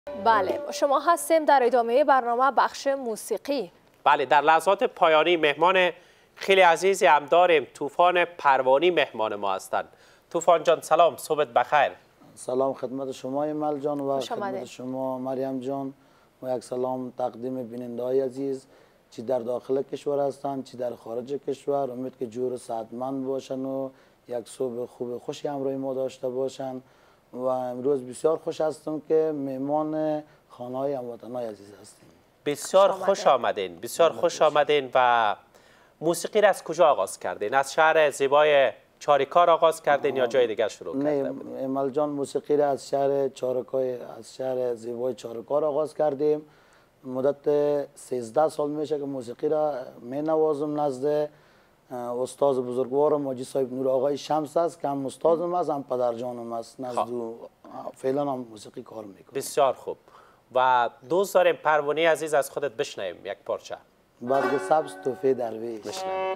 بله، شما هستیم در ادامه برنامه بخش موسیقی. بله، در لحظات پایانی مهمان خیلی عزیزی هم داریم. طوفان پروانی مهمان ما هستند. طوفان جان سلام، صبحت بخیر. سلام خدمت شما ایمل جان و خدمت شما مریم جان و یک سلام تقدیم بیننده های عزیز چی در داخل کشور هستند چی در خارج کشور. امید که جور صحتمند باشن و یک صبح خوب خوشی همراه ما داشته باشن و امروز بسیار خوش هستم که مهمان خانه های هموطنان عزیز هستیم. بسیار خوش آمدین، بسیار خوش آمدین. و موسیقی را از کجا آغاز کردین؟ از شهر زیبای چاریکار آغاز کردین یا جای دیگر شروع کردین؟ نه ایمل جان، موسیقی را از شهر شهر زیبای چاریکار آغاز کردیم. مدت 13 سال میشه که موسیقی را می نوازم نزد استاد بزرگوارم حاجی صاحب نور آقای شمس است که هم استادم است هم پدر جانم است. نزد فعلا هم موسیقی کار میکنم. بسیار خوب. و دوست داریم پروانی عزیز از خودت بشنویم یک پارچه. برگ سبز تحفه درویش. بشنویم.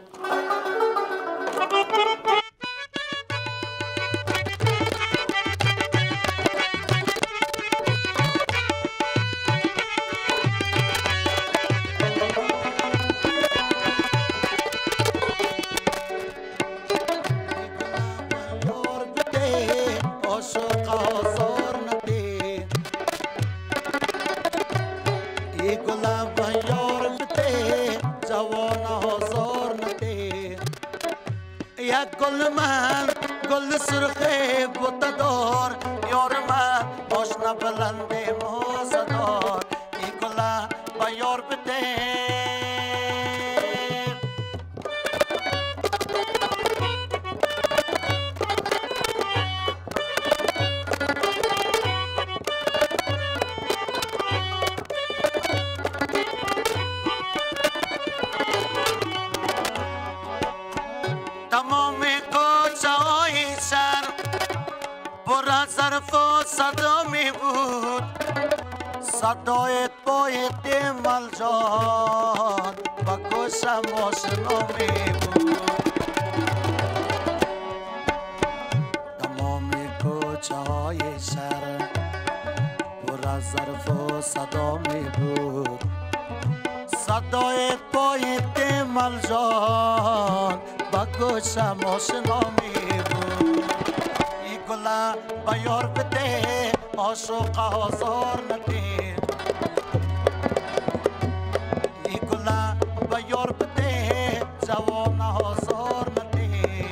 گل من گل سرخ بوتدار یار من آشنا بلند موزدار ای گل با یار بده ظرف و صدا می بود صدای پای دمل جان با گوشم آشنا می بود تمام کوچه های شهر پر از ظرف و صدا می بود صدای پای دمل جان با گوشم آشنا می بود گلا با یار بده عاشق آزار نده ای گلا با یار بده جوان آزار نده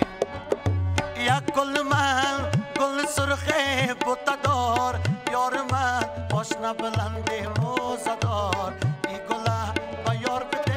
یک گل من گل سرخ بوتدار یار من آشنا بلند موزدار ای گلا با یار بده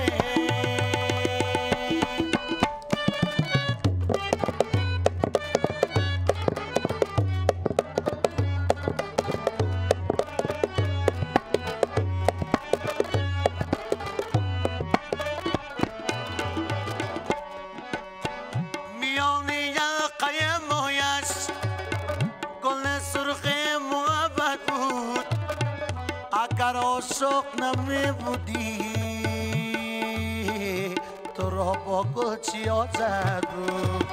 اگر عاشق نمی بودی تو را با گل چی آزد بود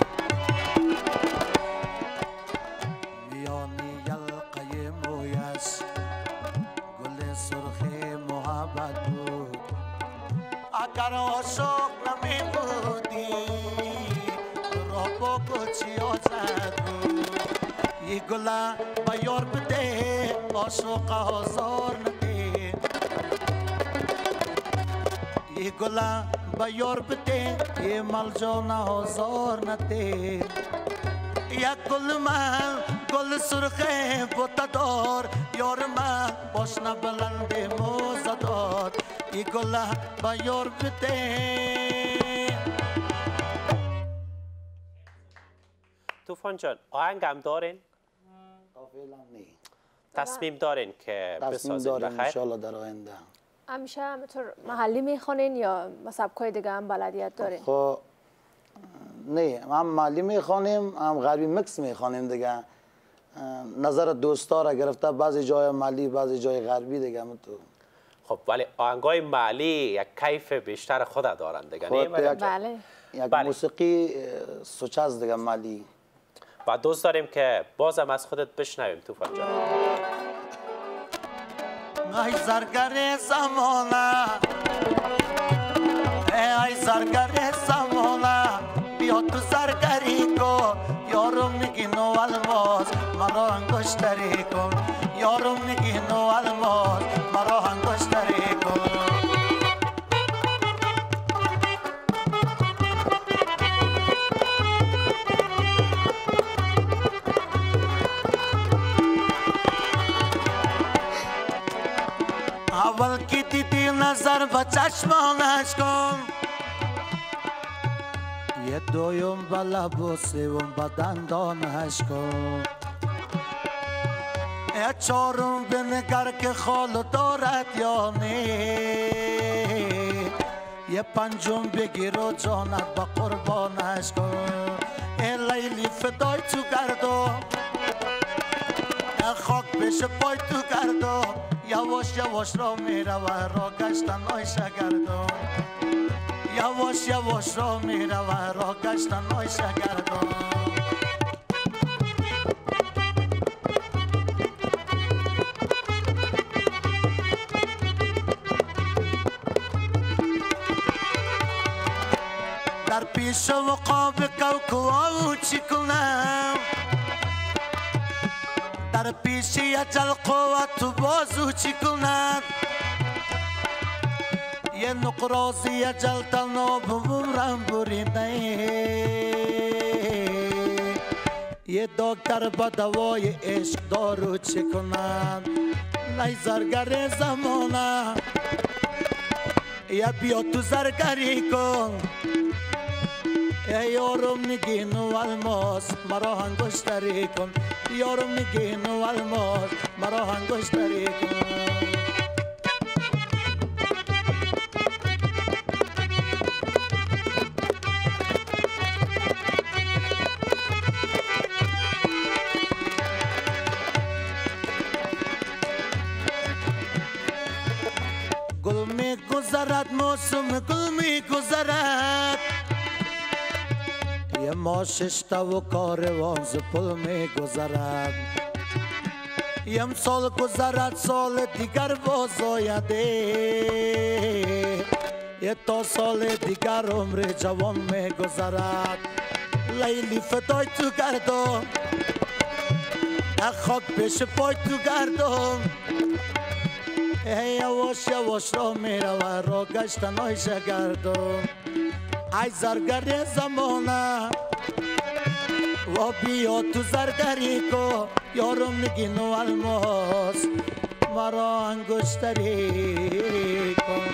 میانی یلقه مویش گل سرخ محبت بود اگر عاشق نمی بودی تو را با گل چی آزد بود ای گلا با یار بده عاشق آزار نده ای گلا با یار بده ای مال جان آزار نده یک گل من گل سرخ بوتدار یار من باشنا بلند موزدار ای گلا با یار بده. طوفان جان آهنگ هم دارین؟ تصمیم دارین که بسازین بخیر؟ ان شاء الله در آینده. همیشه همینطور محلی میخونین یا سبکای دیگه هم بلدیت دارین؟ خب نه، هم محلی میخوانیم هم غربی مکس میخوانیم دیگه. نظر دوستا را گرفته بعضی جای محلی بعضی جای غربی دیگه. خب ولی آهنگای محلی یک کیف بیشتر خود دارن دیگه. بله. یک موسیقی سوچه است دیگه محلی. و دوست داریم که بازم از خودت بشنویم طوفان جان. ای زرگر زمانه ای زرگر زمانه بیا تو زرگری کن یارو میگی نو الماس مرا انگشتری کن یارو میگی نو الماس مرا انگشتری کن اول کی دیدی نظر به چشمانش کن یه دویم به لب و سوم به دندانش کن یه چهارم بنگر که خال دارد یا نه یه پنجم بگیر و جانت به قربانش کن ای لیلی فدای تو گردم خاک بشه پای تو گردم یواش یواش را میره و را گشتن آی شگردم یواش یواش را میره و را گشتن آی شگردم در پیش وقاب کوکو چی کنم در پیش اجل قوت بازو چی کند یه نقرازی اجل تناب بمرم بریده یه دکتر با دوای عشق دارو چی کند نی زرگر زمانه یا بیا تو زرگری کن ای یارو میگی نو الماس مرا انگشتری کن یارو میگی نو الماس مرا انگشتری کن گل میگذرد موسم گل میگذرد یه ما ششتا و کاروان ز پل می گذرد یم سال گذرد سال دیگر باز آیده یه تا سال دیگر عمر جوان می گذرد لیلی فدای تو گردم در خاک پیش پای تو گردم یواش یواش را میره و را گشتن آی شگردم ای زرگر زمانه و بیا تو زرگری کو یارو میگی نو الماس مرا انگشتری کن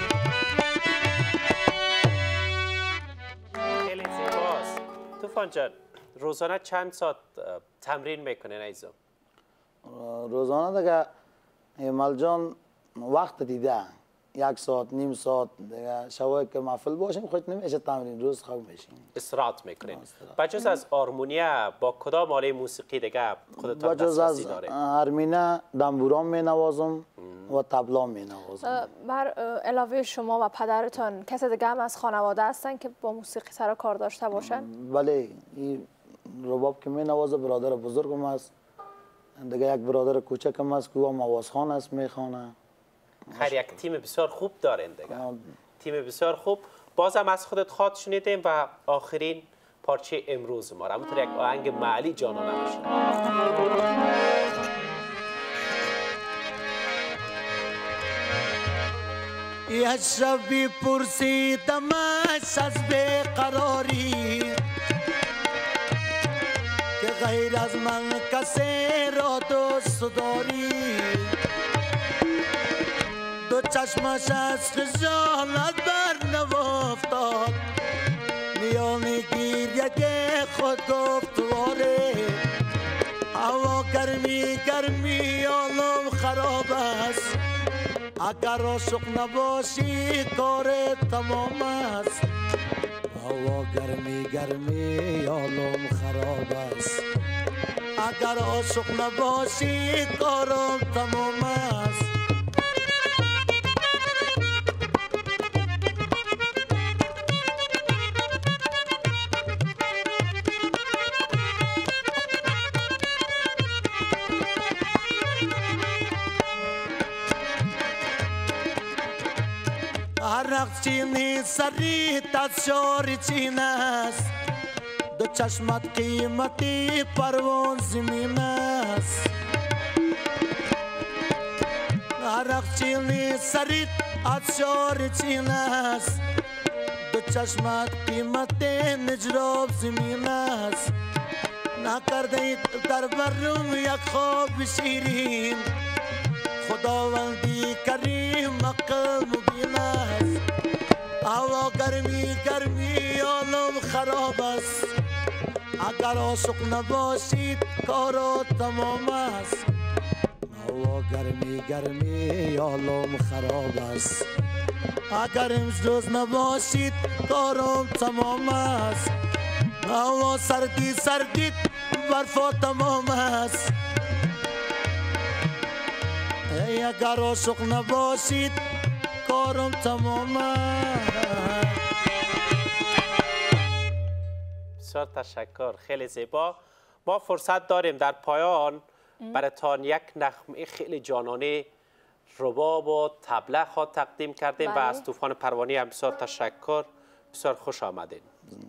خیلی زیباست. طوفان جان روزانه چند ساعت تمرین میکنین عزیزم؟ روزانه دیگه ایمال جان وقت دیده 1 ساعت نیم ساعت دیگه شبایی که محفل باشیم خود نمیشه تمرین روز خواب میشیم استراحت میکنین. بجز از آرمونیا با کدام آله موسیقی دیگه خودتان دسترسی دارین؟ آرمینه دنبوران مینوازم و طبلا مینوازم. بر علاوه شما و پدرتان کسی دیگه هم از خانواده هستن که با موسیقی سر کار داشته باشن؟ بله این رباب که مینوازه برادر بزرگم است دیگه یک برادر کوچکم است که هم آوازخوان است میخوانه. خیر یک تیم بسیار خوب دارین دیگه. تیم بسیار خوب. بازم از خودت خواد شنیدیم و آخرین پارچه امروز ما همونطور یک آهنگ معلی جانانه میشه. یه شبی پرسیدمش از بیقراری که غیر از من کسی را دوست داری دو چشمش از خجالت بر نوافتاد میانی گریه که خود گفت واره هوا گرمی گرمی عالم خراب است اگر عاشق نباشی کار تمام است هوا گرمی گرمی عالم خراب است اگر عاشق نباشی کار تمام است عرق چینی سریت از شور چین است دو چشمت قیمتی پروان زمین است عرق چینی سریت از شور چین است دو چشمت قیمتی نجراب زمین است نکرده در برم یک خواب شیرین خداوندی کریم عقل مبین است هوا گرمی گرمی عالم خراب است اگر عاشق نباشید کار تمام است هوا گرمی گرمی عالم خراب است اگر امروز نباشید کارم تمام است هوا سردی سردی برفا تمام است اگر عاشق نباشید کارم تمام است. بسیار تشکر، خیلی زیبا. ما فرصت داریم در پایان براتان یک نغمه خیلی جانانه رباب و طبله خود تقدیم کردیم و از طوفان پروانی هم بسیار تشکر، بسیار خوش آمدین.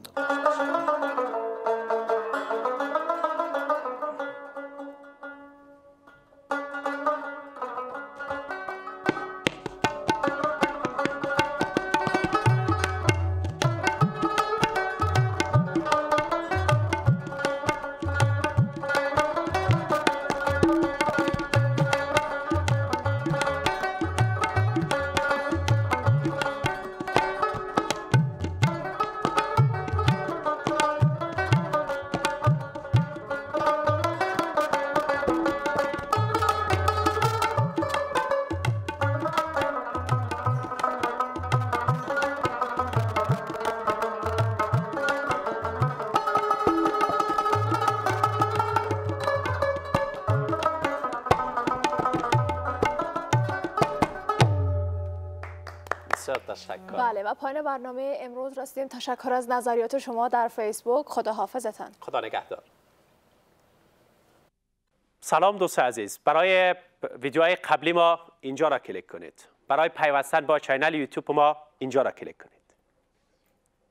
بله و پایان برنامه امروز رسیدیم. تشکر از نظریات شما در فیسبوک. خدا حافظتان. خدا نگهدار. سلام دوست عزیز، برای ویدیوهای قبلی ما اینجا را کلیک کنید. برای پیوستن با چینل یوتیوب ما اینجا را کلیک کنید.